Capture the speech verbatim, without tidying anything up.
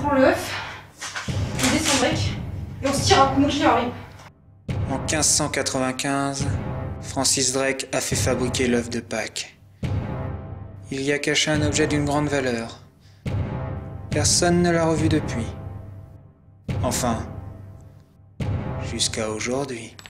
prend l'œuf, on descend Drake, et on se tire un coup, mon chien arrive. En quinze cent quatre-vingt-quinze, Francis Drake a fait fabriquer l'œuf de Pâques. Il y a caché un objet d'une grande valeur. Personne ne l'a revu depuis. Enfin, jusqu'à aujourd'hui.